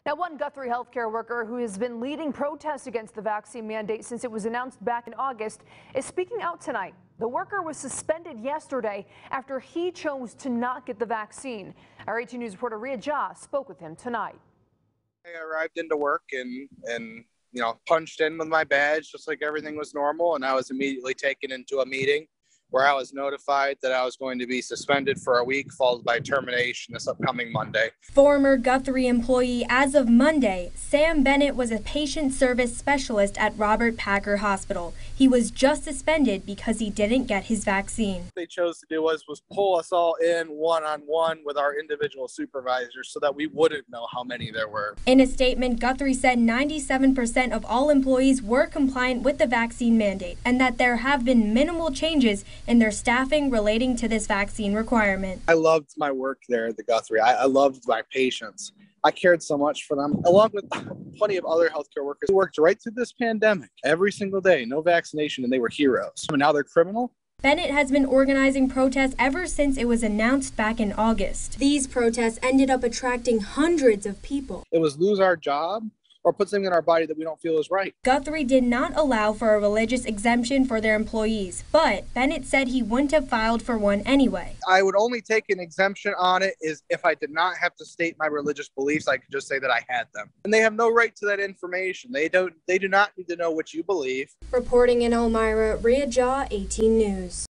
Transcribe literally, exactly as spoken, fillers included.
Now, one Guthrie healthcare worker who has been leading protests against the vaccine mandate since it was announced back in August is speaking out tonight. The worker was suspended yesterday after he chose to not get the vaccine. Our eighteen News reporter Ria Jha spoke with him tonight. I arrived into work and, and you know, punched in with my badge just like everything was normal, and I was immediately taken into a meeting where I was notified that I was going to be suspended for a week, followed by termination this upcoming Monday. Former Guthrie employee as of Monday, Sam Bennett was a patient service specialist at Robert Packer Hospital. He was just suspended because he didn't get his vaccine. What they chose to do was, was pull us all in one-on-one with our individual supervisors so that we wouldn't know how many there were. In a statement, Guthrie said ninety-seven percent of all employees were compliant with the vaccine mandate and that there have been minimal changes in their staffing relating to this vaccine requirement. I loved my work there at the Guthrie. I, I loved my patients. I cared so much for them, along with plenty of other healthcare workers who worked right through this pandemic every single day, no vaccination, and they were heroes. And now they're criminal. Bennett has been organizing protests ever since it was announced back in August. These protests ended up attracting hundreds of people. It was lose our job or put something in our body that we don't feel is right. Guthrie did not allow for a religious exemption for their employees, but Bennett said he wouldn't have filed for one anyway. I would only take an exemption on it is if I did not have to state my religious beliefs. I could just say that I had them. And they have no right to that information. They don't. They do not need to know what you believe. Reporting in Elmira, Ria Jha, eighteen News.